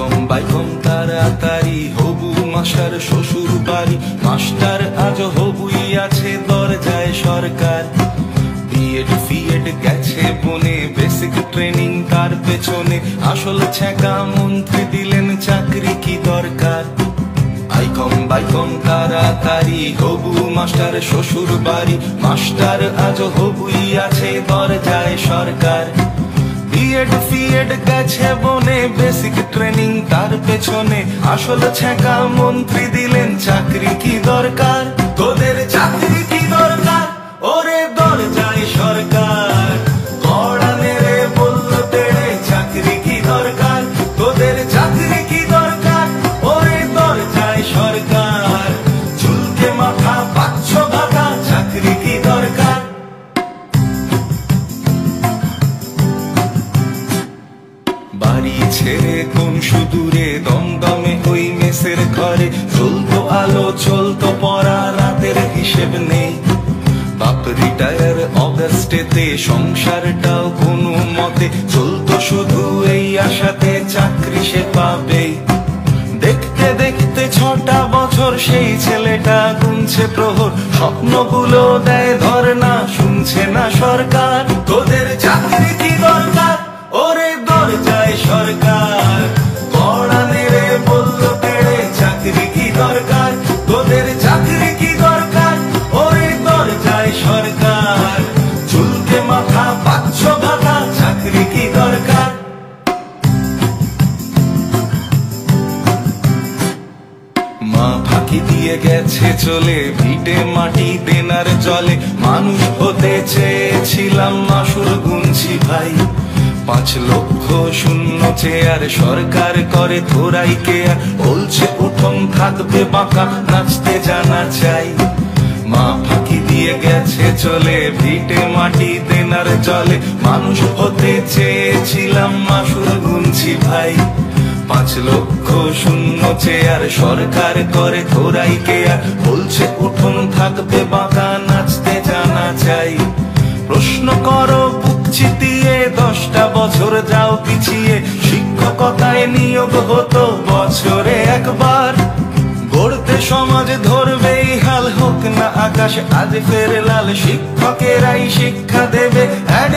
বাইকম তাড়াতাড়ি হবু মাস্টার শ্বশুর বাড়ি। মাস্টার আজ হবুই আছে দরজায় সরকার। বিএড ফিএড গেছে বনে, বেসিক ট্রেনিং তার পেছনে। আসল ছ্যাঁকা মন্ত্রী দিলেন চাকরি কি দরকার। বাইকম তাড়াতাড়ি হবু মাস্টার শ্বশুর বাড়ি। মাস্টার আজ হবুই আছে দরজায় সরকার। বিএড ফিএড গেছে বনে, বেসিক ট্রেনিং তার পেছনে। আসল ছ্যাঁকা মন্ত্রী দিলেন চাকরি কি দরকার। তোদের চাকরি কি দরকার ওরে দরজায় সরকার। কড়ানে রে বলল তেড়ে চাকরি কি দরকার। তোদের চাকরি কি দরকার ওরে দরজায় সরকার। চুলকে মাথা পাচ্ছ ভাতা চাকরি কি দরকার। বাড়ি ছেড়ে কোন সুদূরে দমদমে ওই মেসের ঘরে। চলতো আলো চলতো পড়া রাতের হিসেব নেই। বাপ রিটায়ার অগাস্টেতে, সংসারটাও কোনো মতে চলতো শুধু এই আশাতে চাকরি সে পাবেই। দেখতে দেখতে 6টা বছর সেই ছেলেটা গুনছে প্রহর। স্বপ্নগুলো দেয় ধর্ণা, শুনছে না সরকার। তোদের চাকরি কি দরকার ওরে দরজায় সরকার। কড়ানে রে বলল তেড়ে চাকরি কি দরকার। তোদের চাকরি কি দরকার ওরে দরজায় সরকার। চুলকে মাথা পাচ্ছ ভাতা চাকরি কি দরকার। মা ফাঁকি দিয়ে গেছে চলে, ভিটে মাটি দেনার জলে। মানুষ হতে চেয়েছিলাম মাসুর গুনছি ভাই। 5 লক্ষ শূন্য চেয়ার সরকার করে থোড়াই কেয়ার। বলছে উঠোন থাকবে বাঁকা, নাচতে জানা চাই। মা ফাঁকি দিয়ে গেছে চলে, ভিটে মাটি দেনার জলে। মানুষ হতে চেয়েছিলাম মাসুর গুনছি ভাই। 5 লক্ষ শূন্য চেয়ার সরকার করে থোড়াই কেয়ার। বলছে উঠোন থাকবে বাঁকা, নাচতে জানা চাই। প্রশ্ন করো বুক চিতিয়ে, 10টা বছর যাও পিছিয়ে। শিক্ষকতায় নিয়োগ হতো বছরে একবার। গড়তে সমাজ ধরবেই হাল, হোক না আকাশ আজ ফের লাল। শিক্ষকেরাই শিক্ষা দেবে